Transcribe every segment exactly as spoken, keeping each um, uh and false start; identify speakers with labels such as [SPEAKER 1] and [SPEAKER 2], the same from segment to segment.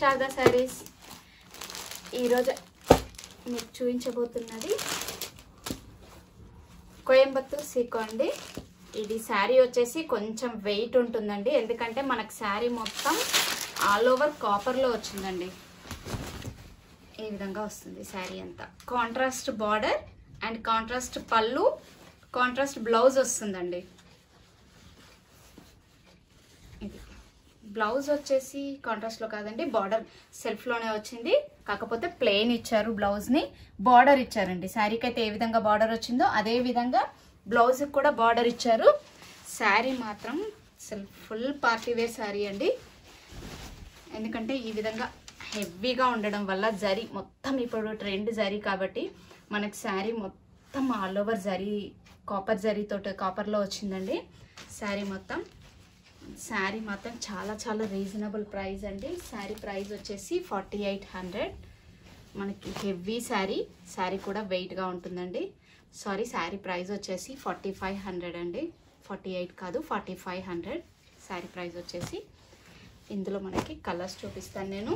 [SPEAKER 1] శారదా శారీస్. ఈరోజు మీకు చూపించబోతున్నది కోయంబత్తూర్ సీకో అండి. ఇది శారీ వచ్చేసి కొంచెం వెయిట్ ఉంటుందండి, ఎందుకంటే మనకు శారీ మొత్తం ఆల్ ఓవర్ కాపర్లో వచ్చిందండి. ఈ విధంగా వస్తుంది శారీ అంతా. కాంట్రాస్ట్ బార్డర్ అండ్ కాంట్రాస్ట్ పళ్ళు, కాంట్రాస్ట్ బ్లౌజ్ వస్తుందండి. ఇది బ్లౌజ్ వచ్చేసి కాంట్రాస్ట్లో కాదండి, బార్డర్ సెల్ఫ్లోనే వచ్చింది, కాకపోతే ప్లెయిన్ ఇచ్చారు. బ్లౌజ్ని బార్డర్ ఇచ్చారండి. శారీకి అయితే ఏ విధంగా బార్డర్ వచ్చిందో అదే విధంగా బ్లౌజ్కి కూడా బార్డర్ ఇచ్చారు. శారీ మాత్రం self full party wear sari అండి, ఎందుకంటే ఈ విధంగా హెవీగా ఉండడం వల్ల జరీ మొత్తం ఇప్పుడు ట్రెండ్ జరీ కాబట్టి మనకి శారీ మొత్తం ఆల్ ఓవర్ జరీ కాపర్ జరీతో కాపర్లో వచ్చిందండి శారీ మొత్తం. శారీ మాత్రం చాలా చాలా రీజనబుల్ ప్రైస్ అండి. శారీ ప్రైస్ వచ్చేసి ఫార్టీ ఎయిట్ హండ్రెడ్. మనకి హెవీ శారీ, శారీ కూడా వెయిట్గా ఉంటుందండి. సారీ, శారీ ప్రైస్ వచ్చేసి ఫార్టీ ఫైవ్ హండ్రెడ్ అండి, ఫార్టీ ఎయిట్ కాదు forty five hundred sari price వచ్చేసి. ఇందులో మనకి కలర్స్ చూపిస్తాను నేను.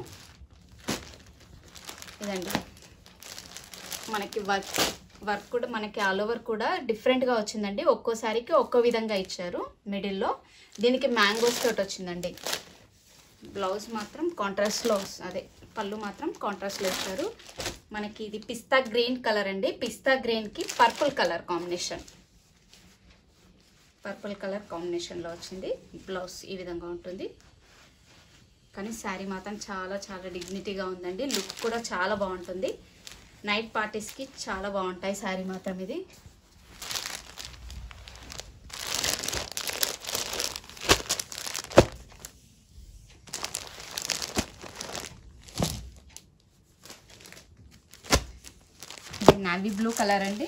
[SPEAKER 1] ఇదండి మనకి వర్క్ వర్క్ కూడా మనకి ఆల్ ఓవర్ కూడా డిఫరెంట్గా వచ్చిందండి. ఒక్కో శారీకి ఒక్కో విధంగా ఇచ్చారు. మిడిల్లో దీనికి మ్యాంగోస్ తోటి వచ్చిందండి. బ్లౌజ్ మాత్రం కాంట్రాస్ట్లో, అదే పళ్ళు మాత్రం కాంట్రాస్ట్లో ఇచ్చారు. మనకి ఇది పిస్తా గ్రీన్ కలర్ అండి. పిస్తా గ్రీన్కి purple colour combination, purple colour కాంబినేషన్లో వచ్చింది. బ్లౌజ్ ఈ విధంగా ఉంటుంది. కానీ శారీ మాత్రం చాలా చాలా డిగ్నిటీగా ఉందండి. లుక్ కూడా చాలా బాగుంటుంది. నైట్ పార్టీస్కి చాలా బాగుంటాయి శారీ మాత్రం ఇది. ఇది నావీ బ్లూ కలర్ అండి.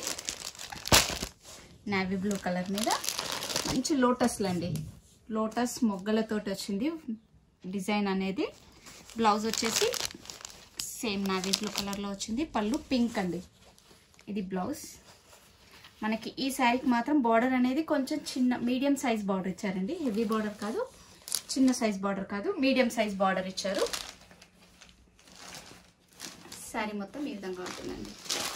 [SPEAKER 1] నావీ బ్లూ కలర్ మీద మంచి లోటస్లు అండి, లోటస్ మొగ్గలతోటి వచ్చింది డిజైన్ అనేది. బ్లౌజ్ వచ్చేసి సేమ్ నావీ బ్లూ కలర్లో వచ్చింది. పళ్ళు పింక్ అండి. ఇది బ్లౌజ్. మనకి ఈ శారీకి మాత్రం బార్డర్ అనేది కొంచెం చిన్న మీడియం సైజ్ బార్డర్ ఇచ్చారండి. హెవీ బార్డర్ కాదు, చిన్న సైజ్ బార్డర్ కాదు, మీడియం సైజ్ బార్డర్ ఇచ్చారు. శారీ మొత్తం ఈ విధంగా ఉంటుందండి.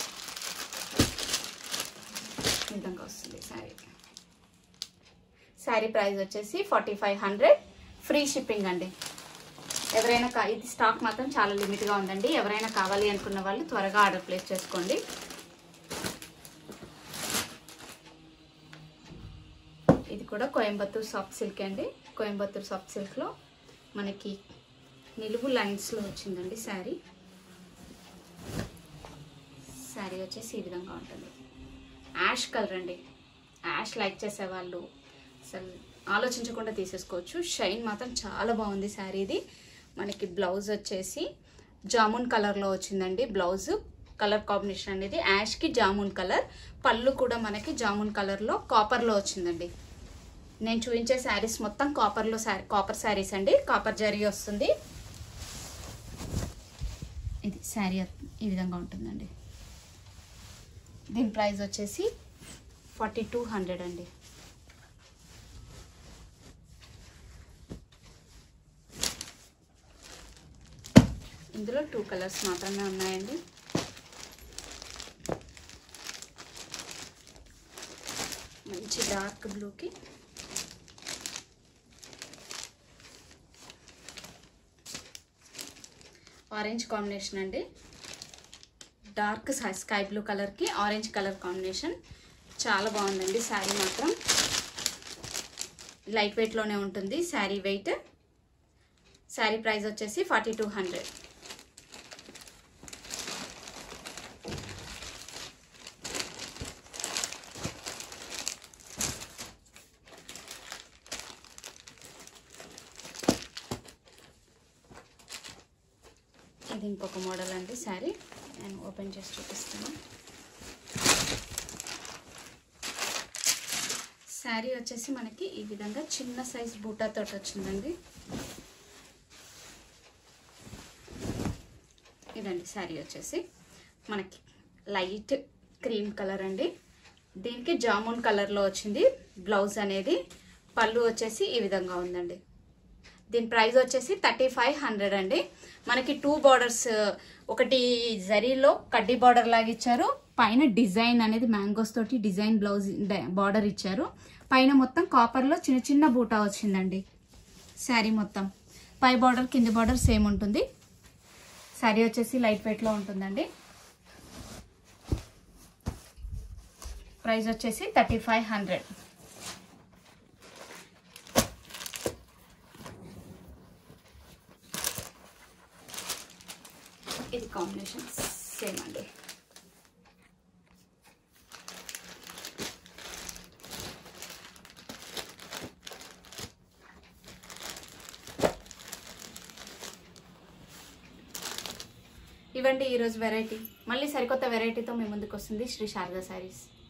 [SPEAKER 1] ఈ విధంగా వస్తుంది శారీ. శారీ ప్రైస్ వచ్చేసి forty five hundred, free shipping అండి. ఎవరైనా కా ఇది స్టాక్ మాత్రం చాలా లిమిట్గా ఉందండి. ఎవరైనా కావాలి అనుకున్న వాళ్ళు త్వరగా ఆర్డర్ ప్లేస్ చేసుకోండి. ఇది కూడా కోయంబత్తూర్ సాఫ్ట్ సిల్క్ అండి. కోయంబత్తూర్ సాఫ్ట్ సిల్క్లో మనకి నిలువు లైన్స్లో వచ్చిందండి శారీ. శారీ వచ్చేసి ఈ విధంగా ఉంటుంది. యాష్ కలర్ అండి. యాష్ లైక్ చేసేవాళ్ళు అసలు ఆలోచించకుండా తీసేసుకోవచ్చు. షైన్ మాత్రం చాలా బాగుంది శారీది. మనకి బ్లౌజ్ వచ్చేసి జామున్ కలర్లో వచ్చిందండి. బ్లౌజ్ కలర్ కాంబినేషన్ అనేది యాష్కి జామున్ కలర్. పళ్ళు కూడా మనకి జామున్ కలర్లో కాపర్లో వచ్చిందండి. నేను చూపించే శారీస్ మొత్తం కాపర్లో శారీ కాపర్ శారీస్ అండి. కాపర్ జరీ వస్తుంది. ఇది శారీ ఈ విధంగా ఉంటుందండి. దీని ప్రైస్ వచ్చేసి ఫార్టీ టూ హండ్రెడ్ అండి. ఇందులో టూ కలర్స్ మాత్రమే ఉన్నాయండి. మంచి డార్క్ బ్లూకి ఆరెంజ్ కాంబినేషన్ అండి. డార్క్ స్కై బ్లూ కలర్కి ఆరెంజ్ కలర్ కాంబినేషన్ చాలా బాగుందండి. శారీ మాత్రం లైట్ వెయిట్లోనే ఉంటుంది శారీ వెయిట్. శారీ ప్రైస్ వచ్చేసి ఫార్టీ టూ హండ్రెడ్. ఇది ఇంకొక మోడల్ అండి శారీ. నేను ఓపెన్ చేసి చూపిస్తాను. శారీ వచ్చేసి మనకి ఈ విధంగా చిన్న సైజ్ బూటాతో వచ్చిందండి. ఇదండి శారీ వచ్చేసి మనకి లైట్ క్రీమ్ కలర్ అండి. దీనికి జామున్ కలర్లో వచ్చింది బ్లౌజ్ అనేది. పళ్ళు వచ్చేసి ఈ విధంగా ఉందండి. దీని ప్రైస్ వచ్చేసి థర్టీ ఫైవ్ హండ్రెడ్ అండి. మనకి టూ బార్డర్స్, ఒకటి జరీలో కడ్డీ బార్డర్ లాగా ఇచ్చారు, పైన డిజైన్ అనేది మ్యాంగోస్ తోటి డిజైన్ బ్లౌజ్ బార్డర్ ఇచ్చారు, పైన మొత్తం కాపర్ లో చిన్న చిన్న బూటా వచ్చిందండి. శారీ మొత్తం పై బార్డర్ కింది బార్డర్ సేమ్ ఉంటుంది. శారీ వచ్చేసి లైట్ వెయిట్ లో ఉంటుందండి. ప్రైస్ వచ్చేసి థర్టీ ఫైవ్ హండ్రెడ్. ఇది కాంబినేషన్ సేమ్ అండి. ఇవండి ఈరోజు వెరైటీ. మళ్ళీ సరికొత్త వెరైటీతో మీ ముందుకు వస్తుంది శ్రీ శారదా శారీస్.